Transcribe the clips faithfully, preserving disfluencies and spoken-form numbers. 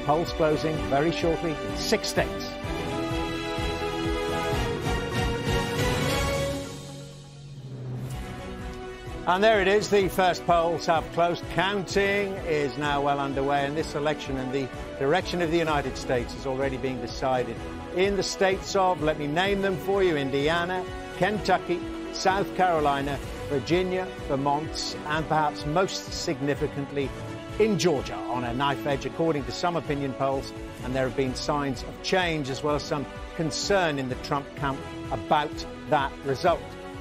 polls closing very shortly in six states. And there it is. The first polls have closed. Counting is now well underway, and this election and the direction of the United States is already being decided in the states of, let me name them for you, Indiana, Kentucky, South Carolina, Virginia, Vermont, and perhaps most significantly in Georgia on a knife edge, according to some opinion polls. And there have been signs of change as well as some concern in the Trump camp about that result.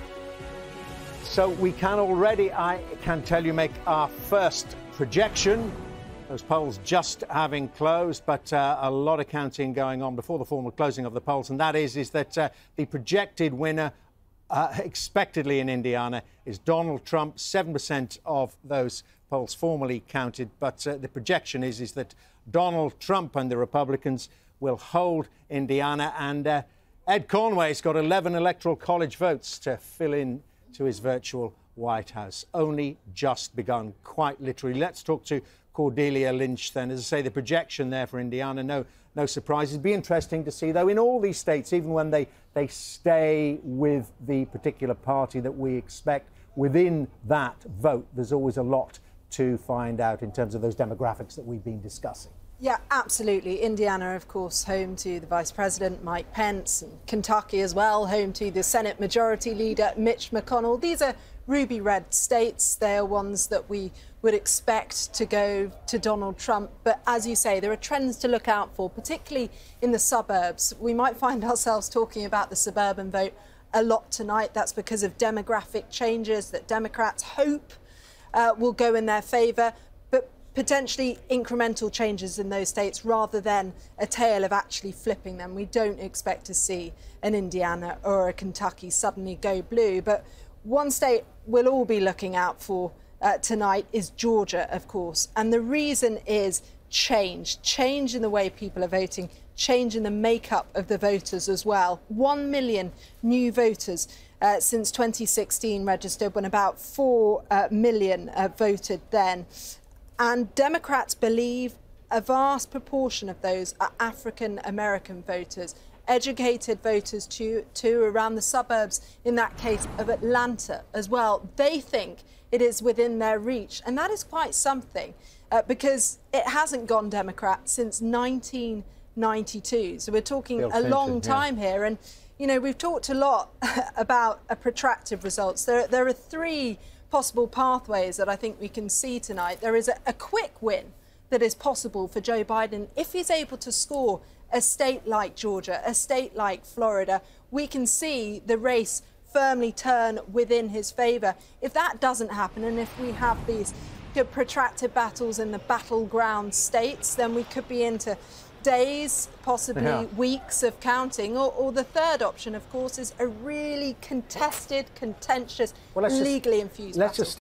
So we can already, I can tell you, make our first projection. Those polls just having closed, but uh, a lot of counting going on before the formal closing of the polls. And that is, is that uh, the projected winner uh, expectedly in Indiana is Donald Trump. seven percent of those polls formally counted. But uh, the projection is, is that Donald Trump and the Republicans will hold Indiana. And uh, Ed Conway's got eleven electoral college votes to fill in to his virtual White House. Only just begun, quite literally. Let's talk to Cordelia Lynch then. As I say, the projection there for Indiana, no no surprises. It'd be interesting to see, though, in all these states, even when they, they stay with the particular party that we expect, within that vote, there's always a lot to find out in terms of those demographics that we've been discussing. Yeah, absolutely. Indiana, of course, home to the Vice President, Mike Pence, and Kentucky as well, home to the Senate Majority Leader, Mitch McConnell. These are ruby red states. They are ones that we would expect to go to Donald Trump. But as you say, there are trends to look out for, particularly in the suburbs. We might find ourselves talking about the suburban vote a lot tonight. That's because of demographic changes that Democrats hope uh, will go in their favour. Potentially incremental changes in those states rather than a tale of actually flipping them. We don't expect to see an Indiana or a Kentucky suddenly go blue. But one state we'll all be looking out for uh, tonight is Georgia, of course. And the reason is change. Change in the way people are voting, change in the makeup of the voters as well. One million new voters uh, since twenty sixteen registered, when about four uh, million uh, voted then. And Democrats believe a vast proportion of those are African-American voters, educated voters too, too, around the suburbs, in that case of Atlanta as well. They think it is within their reach. And that is quite something, uh, because it hasn't gone Democrat since nineteen ninety-two. So we're talking Bill a Clinton, long time yeah. here. And, you know, we've talked a lot about a protracted results. There, there are three possible pathways that I think we can see tonight. There is a, a quick win that is possible for Joe Biden if he's able to score a state like Georgia, a state like Florida. We can see the race firmly turn within his favour. If that doesn't happen, and if we have these protracted battles in the battleground states, then we could be into days, possibly yeah. weeks of counting. Or, or the third option, of course, is a really contested, contentious, well, legally infused Let's battle. just